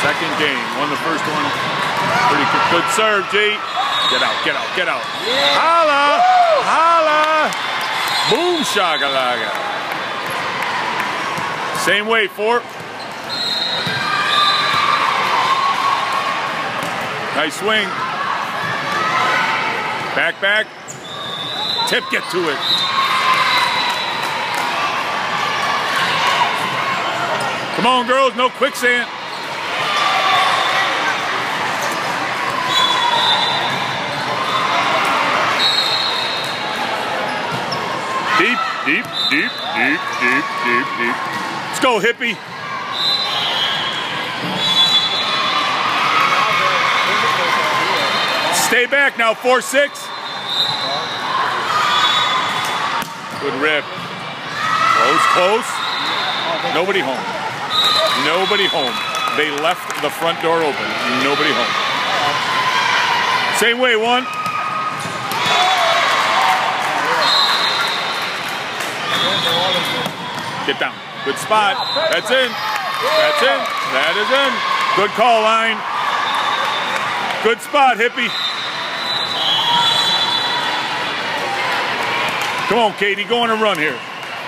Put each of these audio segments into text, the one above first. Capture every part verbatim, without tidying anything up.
Second game. Won the first one. Pretty good, good serve, G. Get out, get out, get out. Yeah. Holla! Woo! Holla! Boom shagalaga. Same way, four. Nice swing. Back, back. Tip, get to it. Come on, girls, no quicksand. Deep, deep, deep, deep, deep, deep, deep. Let's go, hippie. Stay back now, four six. Good rip. Close, close. Nobody home. Nobody home. They left the front door open. Nobody home. Same way, one. Get down. Good spot. That's in. That's in. That is in. Good call, line. Good spot, hippie. Come on, Katie. Go on a run here.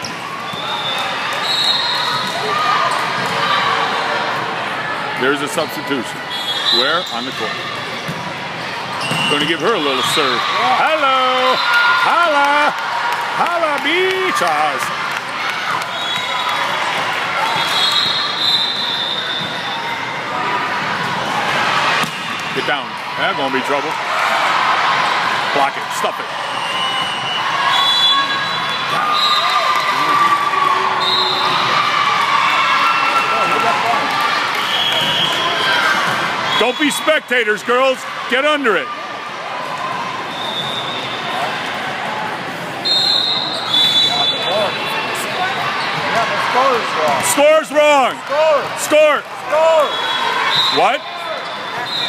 There's a substitution. Where? On the court. Going to give her a little serve. Hello. Holla. Holla, beaches. Get down. That's going to be trouble. Block it. Stuff it. Don't be spectators, girls. Get under it. Score's wrong. Score. Score. Score. What?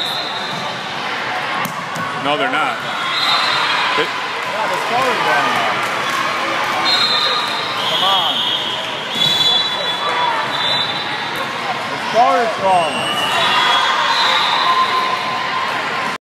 No, they're not. It, yeah, the score is wrong.